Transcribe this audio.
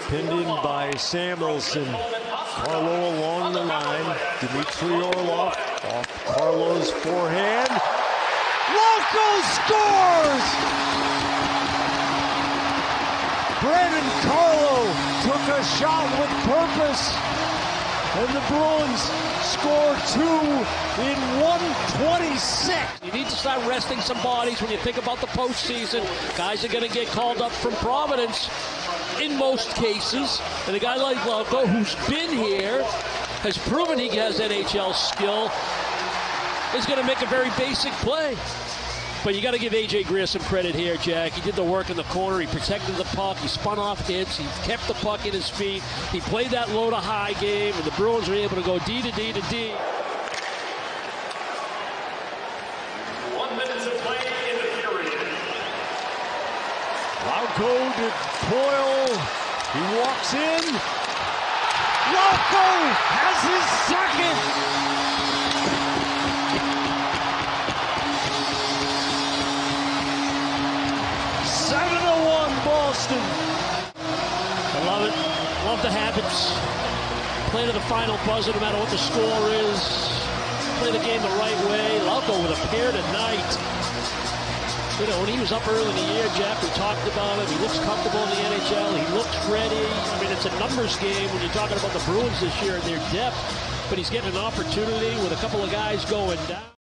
Pinned in by Samuelson. Carlo along the line. Dmitry Orlov off Carlo's forehand. Lauko scores! Brandon Carlo took a shot with purpose. And the Bruins score 2 in 1:26. You need to start resting some bodies when you think about the postseason. Guys are going to get called up from Providence in most cases. And a guy like Lauko, who's been here, has proven he has NHL skill, is going to make a very basic play. But you got to give A.J. Greer some credit here, Jack. He did the work in the corner. He protected the puck. He spun off hits. He kept the puck in his feet. He played that low to high game, and the Bruins were able to go D to D to D. 1 minute to play in the period. Lauko to Coyle. He walks in. Lauko has his second. 7-1 Boston. I love it. Love the habits. Play to the final buzzer no matter what the score is. Play the game the right way. Lauko with a pair tonight. You know, when he was up early in the year, Jack, we talked about him. He looks comfortable in the NHL. He looks ready. I mean, it's a numbers game when you're talking about the Bruins this year and their depth. But he's getting an opportunity with a couple of guys going down.